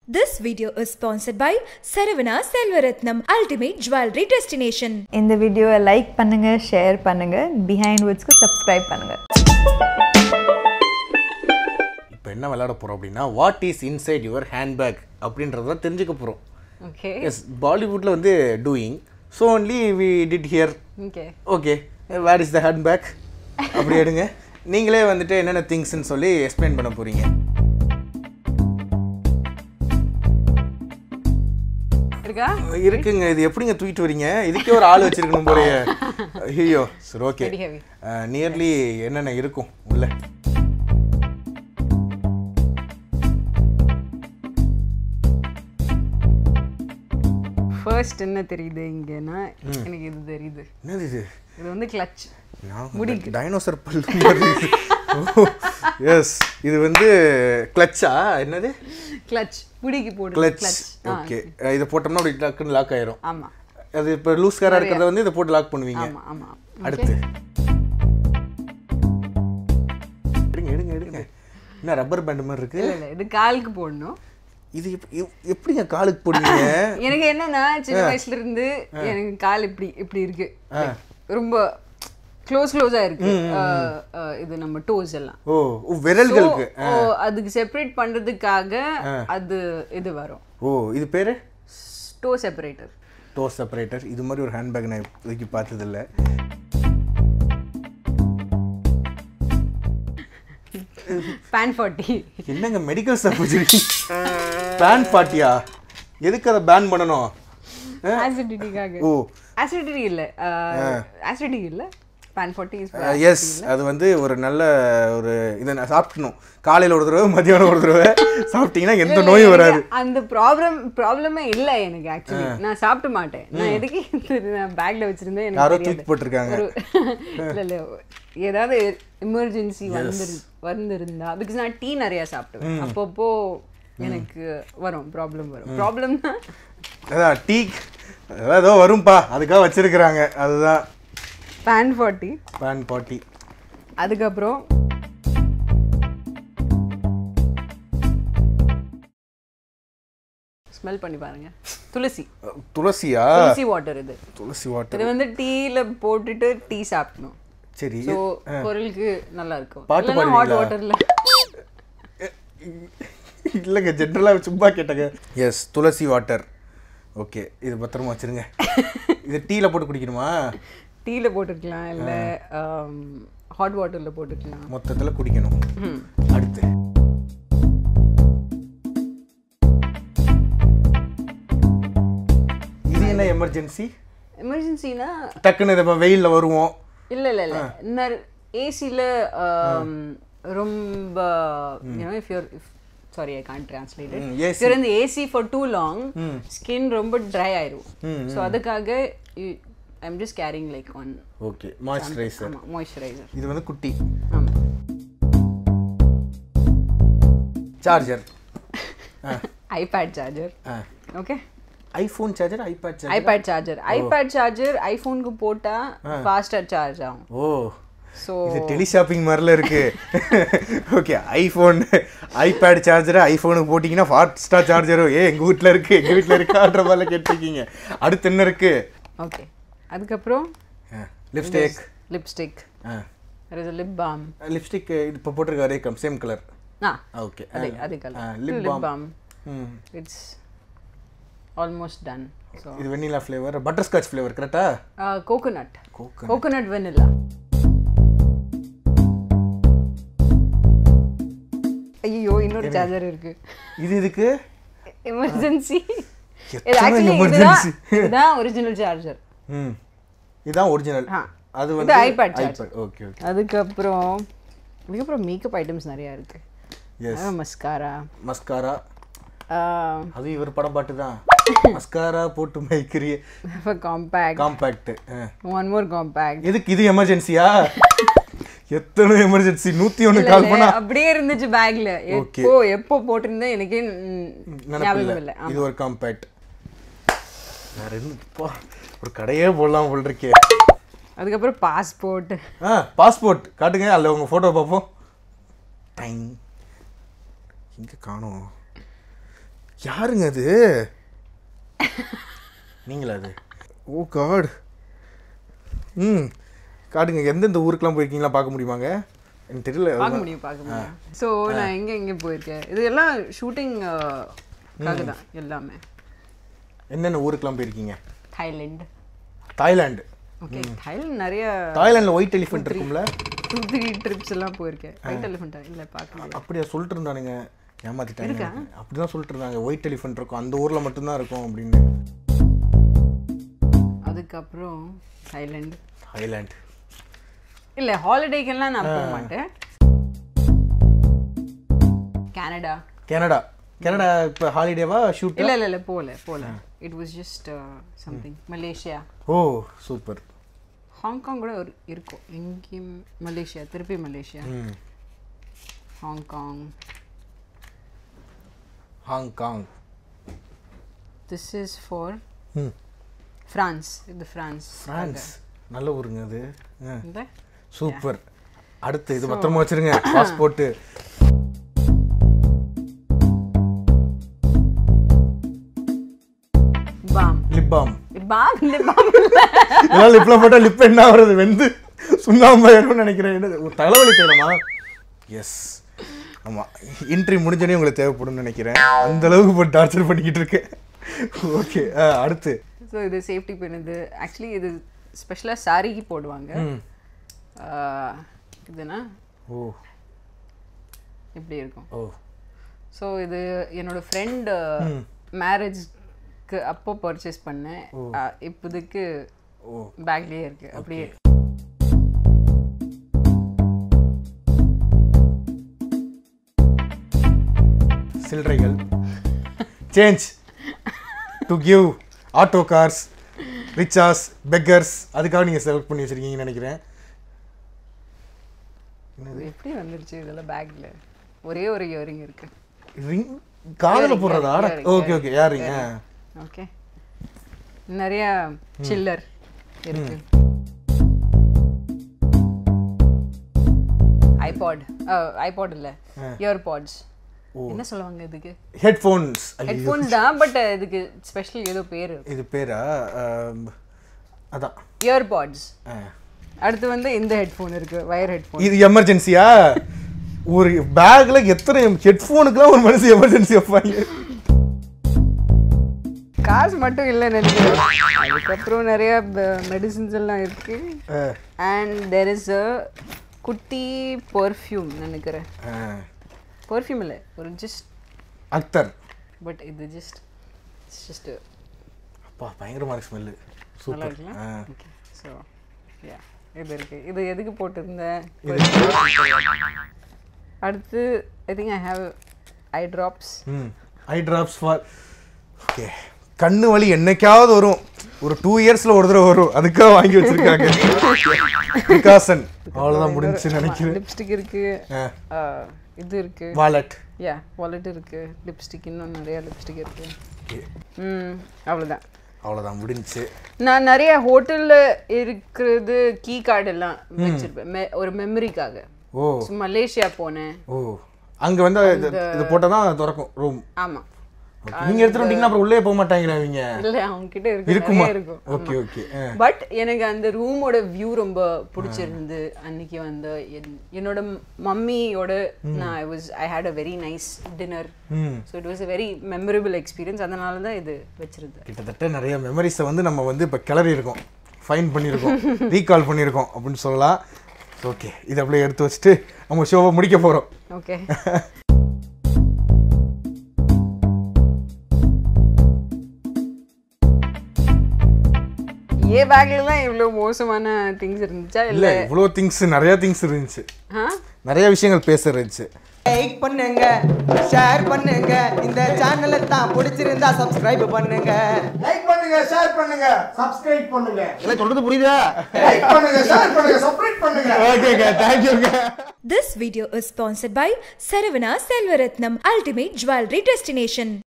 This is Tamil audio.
This video is sponsored by Saravana Selvaratnam Ultimate Jewelry Destination. இந்த வீடியோவை லைக் பண்ணுங்க, ஷேர் பண்ணுங்க, பிஹைண்ட் வேர்ட்ஸ்க்கு சப்ஸ்கிரைப் பண்ணுங்க. இப்போ என்ன விளையாட போறோம் அப்படின்னா what is inside your handbag அப்படின்றத தெரிஞ்சுக்க போறோம். ஓகே. எஸ், பாலிவுட்ல வந்து doing. So only we did here. Okay. Okay, where is the handbag அப்படி எடுங்க. நீங்களே வந்துட்டு என்னென்ன திங்ஸ்ன்னு சொல்லி எக்ஸ்பிளைன் பண்ண போறீங்க. இருக்குங்க, இது எப்படிங்க தூக்கிட்டு வரீங்க? இதுக்கே ஒரு ஆள் வச்சிருக்கணும் போலயே. ஐயோ, சரி, ஓகே. நியர்லி என்னென்ன இருக்கும் உள்ள? ஃபர்ஸ்ட் என்ன தெரியுது இங்கன்னா, எனக்கு இது தெரியுது. என்னது இது? இது வந்து கிளட்ச். முடிக்கு டைனோசர் பல்லு மாதிரி. எஸ், இது வந்து கிளட்சா? என்னது? கிளட்ச். முடிக்கு போடு. கிளட்ச். ஓகே, இத போட்டோம்னா அப்படி டக்குன்னு லாக் ஆயிரும். ஆமா. அது இப்ப லூஸ் காரா இருக்கறத வந்து இத போட்டு லாக் பண்ணுவீங்க. ஆமா ஆமா. அடுத்து எடுங்க. என்ன ரப்பர் பேண்ட் மாதிரி இருக்கு? இல்ல, இது காலுக்கு போடணும். இது எப்படிங்க காலுக்கு போடுவீங்க? எனக்கு என்னன்னா, சின்ன வயசுல இருந்து எனக்கு கால் இப்படி இருக்கு. ரொம்ப க்ளோஸா இருக்கு. இது நம்ம டோஸ் எல்லாம். ஓ, விரல்களுக்கு. அதுக்கு செப்பரேட் பண்றதுக்காக அது இது வரும். ஓ, இது பேரு டோ செப்பரேட்டர். To separator. இது மாதிரி ஒரு ஹேண்ட்பேக் நான் இதுக்கு பார்த்தது இல்ல. பேன் 40. என்னங்க மெடிக்கல் ஸ்டாஃப் வச்சிருக்கீங்க? பேன் 40யா? எதுக்கு அதை பேன் பண்ணணும்? ஆசிடிட்டிக்காக. ஓ, ஆசிடிட்டி இல்ல பேன் 40 இஸ். எஸ், அது வந்து ஒரு நல்ல ஒரு இதை நான் சாப்பிடணும். காலையில் ஒரு தடவை, மதியானம் ஒரு தடவை சாப்பிட்டீங்கன்னா எந்த நோயும் வராது. அந்த ப்ராப்ளமே இல்லை எனக்கு. ஆக்சுவலி நான் சாப்பிட மாட்டேன். நான் எதுக்கு நான் பேக்ல வச்சிருந்தேன், எனக்கு யாரோ தூக்கி போட்டிருக்காங்க. இல்லை, ஏதாவது எமர்ஜென்சி வந்திருந்தா, பிகாஸ் நான் டீ நிறைய சாப்பிடுவேன். அப்பப்போ எனக்கு ப்ராப்ளம் வரும். ப்ராப்ளம்னா அதான் டீ ஏதோ வரும்பா, அதுக்காக வச்சிருக்கிறாங்க. அதுதான் பேன் 40. பேன் 40. அதுக்கப்புறம் ஸ்மெல் பண்ணி பாருங்க. துளசியா? துளசி வாட்டர். துளசி வாட்டர். இது வந்து டீல போட்டுட்டு டீ சாப்பிடணும். சரி, சோ குரலுக்கு நல்லா இருக்கும். பாட்டு இல்லனா ஹாட் வாட்டர்ல. இல்லங்க, ஜெனரலா சும்மா கேட்டங்க. Yes, tulsi water. ஓகே, இது பத்திரமா வச்சிருங்க. இது டீல போட்டு குடிக்கணுமா? டீல போட்டுக்கலாம், இல்ல ஹாட் வாட்டர்ல போட்டுக்கலாம். மொத்தத்துல குடிக்கணும். அடுத்து இது என்ன எமர்ஜென்சினா டக்குன்னு நம்ம வெயில்ல வருவோம். இல்ல ஏசில ரொம்ப sorry, I can't translate it. If you're in the AC for too long, skin ரொம்ப dry ஆயிரும். So அதுக்காக I'm just carrying like one. Okay, moisturizer. Moisturizer. இது வந்து குட்டி. ஆமா. Charger. iPad charger. Okay. iPhone charger, iPad charger. iPad charger iPhone-க்கு போட்டா faster charge ஆகும். ஓ, சோ இது டெலி ஷாப்பிங் மாதிரில இருக்கு. ஓகே, ஐபோன் ஐபேட் சார்ஜர் ஐபோனுக்கு போட்டிங்கன்னா ஃபாஸ்டா சார்ஜரும் எங்க வீட்ல இருக்கான்ற மாதிரி கேட்டிருக்கீங்க. அடுத்து என்ன இருக்கு? ஓகே, அதுக்கப்புறம் lipstick. there is a lip balm. Lipstick இப்போ போட்டிருக்க அதே சேம் கலர். ஓகே, அதே கலர். lip balm. It's almost done. So இது வெனிலா ஃப்ளேவர், பட்டர்ஸ்காட்ச் ஃப்ளேவர் கரெக்ட்டா? Coconut vanilla. ஐயோ, இன்னொரு சார்ஜர் இருக்கு. இது இதுக்கு எமர்ஜென்சி. இது actually இதுதான் ஒரிஜினல் சார்ஜர். இதான் ஒரிஜினல். அது வந்து iPad சார்ஜர். ஓகே. அதுக்கப்புறம் மேக்கப் ஐட்டம்ஸ் நிறைய இருக்கு. Yes, mascara. அது இவர் படம் பாட்டு தான். மஸ்காரா போட்டு மைக்கிறியே. காம்பாக்ட். One more compact. எதுக்கு இது எமர்ஜென்சியா? எத்தனை எமர்ஜென்சி? 101 கால் பண்ணா அப்படியே இருந்துச்சு பேக்ல. எப்போ போட்டிருந்தேன் எனக்கு ஞாபகம் இல்ல. இது ஒரு காம்பாக்ட். வேற என்ன? ஒரு கடையே போடலாம் போல இருக்கே. அதுக்கப்புறம் பாஸ்போர்ட் காட்டுங்க, அல்ல உங்க போட்டோ பார்ப்போம். டைம் இங்கே காணோம். யாருங்க அது? நீங்களா அது? Oh god. காட்டுங்க, எந்தெந்த ஊருக்கெல்லாம் போயிருக்கீங்களா பார்க்க முடியுமாங்க? எனக்கு தெரியல. பார்க்க முடியும். ஸோ நான் எங்கே போயிருக்கேன், இது எல்லாம் ஷூட்டிங்காக தான் எல்லாமே. என்னென்ன ஊருக்கெல்லாம் போயிருக்கீங்க? தாய்லாந்து. ஓகே, தாய்லாந்து நிறைய. தாய்லாண்டில் ஒயிட் எலிஃபென்ட் இருக்கும்ல? 2-3 ட்ரிப்ஸ் எல்லாம் போயிருக்கேன். ஒயிட் எலிஃபென்ட்டா? இல்லை, பார்க்க. அப்படியா சொல்லிட்டு இருந்தானுங்க, ஏமாத்திட்டாங்க. அப்படிதான் சொல்லிட்டு இருந்தாங்க, ஒயிட் எலிஃபென்ட் இருக்கும் அந்த ஊரில் மட்டும்தான் இருக்கும் அப்படின்னு. அதுக்கப்புறம் தாய்லாந்து இல்லை, ஹாலிடேக்கெல்லாம் நான் போக மாட்டேன். கனடா இப்போ ஹாலிடேவா ஷூட்? இல்லை போகல. It was just something. Malaysia. Oh super. Hong Kong கூட இருக்கும். எங்கேயும் மலேசியா, திருப்பி Malaysia, Hong Kong. This is for France. இது ஃப்ரான்ஸ். நல்ல ஊருங்க அது. சூப்பர். அடுத்து இது பத்திரமா வச்சிருங்க, பாஸ்போர்ட்டு. Lip balm. இதெல்லாம் லிப்ல போட்டா லிப் என்ன ஆகுறது? வெந்து சுண்ணாம்பாயிரும்னு நினைக்கிறேன். ஒரு தலைவலி தேவைமா? எஸ், ஆமாம். இன்ட்ரி முடிஞ்சோடனே உங்களுக்கு தேவைப்படும்னு நினைக்கிறேன். அந்த அளவுக்கு போட்டு டார்ச்சர் பண்ணிக்கிட்டு இருக்கேன். ஓகே, அடுத்து. ஸோ இது சேஃப்டி பின். இது ஆக்சுவலி இது ஸ்பெஷலாக சாரிக்கு போடுவாங்க. இதுனா இப்படி இருக்கும். ஸோ இது என்னோட ஃப்ரெண்ட் மேரேஜ்க்கு அப்போ பர்ச்சேஸ் பண்ணேன். இப்போதைக்கு பேக்லேயே இருக்கு. அப்படியே சில்லறைகள் change to give auto cars, ரிச்சாஸ், பெக்கர்ஸ், அதுக்காக நீங்கள் செலக்ட் பண்ணி வச்சுருக்கீங்கன்னு நினைக்கிறேன். எப்படி வந்துருச்சு இதெல்லாம் பேக்ல? ஒரே ஒரு இயரிங் இருக்கு. ரிங் காதில் போடுறதா? ஓகே ஓகே, யாரிங்க? ஓகே, நிறைய சில்லர் இருக்கு. ஐபாட் இல்ல, இயர்பாட்ஸ். என்ன சொல்லுவாங்க இதுக்கு? ஹெட்ஃபோன்ஸ் தான், பட் இதுக்கு ஸ்பெஷல் ஏதோ பேர். இது பேரா? அதான் இயர்பாட்ஸ். அடுத்து வந்து இந்த ஹெட்ஃபோன் இருக்கு, வயர் ஹெட்ஃபோன். இது எமர்ஜென்சியா? ஒரு பேக்ல எத்தனை ஹெட்ஃபோனுக்குலாம் ஒரு மனுஷன் எமர்ஜென்சி வைப்பாங்க. காசு மட்டும் இல்லை நினைக்கிறேன். அதுக்கப்புறம் நிறைய மெடிசின்ஸ் எல்லாம் இருக்கு. அண்ட் தேர் இஸ் அ குட்டி பர்ஃப்யூம் நினைக்கிறேன். பர்ஃப்யூம் இல்லை, ஒரு ஜஸ்ட் அக்தர். பட் இது ஜஸ்ட் அப்பா பயங்கரமான ஸ்மெல். நல்லா இருக்குல்ல? ஓகே, ஸோ யா, இது இருக்கு. இது எதுக்கு போட்டிருந்தேன்? அடுத்து I think I have eye drops. Eye drops for okay. கண்ணு வலி என்னைக்காவது வரும், ஒரு 2 இயர்ஸ்ல ஒரு தடவை வரும், அதுக்காக வாங்கி வச்சிருக்காங்க. பிகாசன். அவ்வளோதான் முடிஞ்சுன்னு நினைக்கிறேன். லிப்ஸ்டிக் இருக்கு, இது இருக்கு, வாலெட். வாலெட் இருக்கு, லிப்ஸ்டிக், இன்னும் நிறைய லிப்ஸ்டிக் இருக்கு. அவ்வளோதான் முடிஞ்சுச்சு. நான் நிறைய ஹோட்டலில் இருக்கிறது கீ கார்டு எல்லாம் வச்சிருப்பேன் ஒரு மெமரிக்காக. மலேசியா போனேன். அங்கே வந்து இது போட்டால் தான் திறக்கும் ரூம். ஆமாம். நீங்க எடுத்துட்டு வந்தீங்கன்னா அப்புறம் உள்ளே போக மாட்டாங்களா? அவங்க இல்ல, அவங்க கிட்ட இருக்கும். Okay okay. பட் எனக்கு அந்த ரூமோட வியூ ரொம்ப பிடிச்சிருந்து. அன்னைக்கு வந்து என்னோட மம்மியோட I had a very nice dinner. So it was a very memorable experience. அதனால தான் இது வச்சிருந்தேன். கிட்டத்தட்ட நிறைய மெமரிஸை வந்து நம்ம வந்து இப்போ கிளறி இருக்கோம், ஃபைன் பண்ணியிருக்கோம், ரீகால் பண்ணியிருக்கோம் அப்படின்னு சொல்லலாம். ஓகே, இதை அப்படியே எடுத்து வச்சுட்டு நம்ம ஷோவை முடிக்க போகிறோம். ஓகே. பேக்லாம் இவ்வளோ மோசமான திங்ஸ் இருந்துச்சா? இல்லை, இவ்வளோ திங்ஸ், நிறைய திங்ஸ் இருந்துச்சு, நிறைய விஷயங்கள் பேச இருந்துச்சு. லைக் பண்ணுங்க, ஷேர் பண்ணுங்க, இந்த சேனலை தான் பிடிச்சிருந்தா சப்ஸ்கிரைப் பண்ணுங்க. லைக் பண்ணுங்க, ஷேர் பண்ணுங்க, சப்ஸ்கிரைப் பண்ணுங்க. எல்லாம் சொல்றது புரியுதா? லைக் பண்ணுங்க, ஷேர் பண்ணுங்க, சப்ஸ்கிரைப் பண்ணுங்க. ஓகேங்க, தேங்க் யூங்க. This video is sponsored by Saravana Selvaratnam Ultimate Jewelry Destination.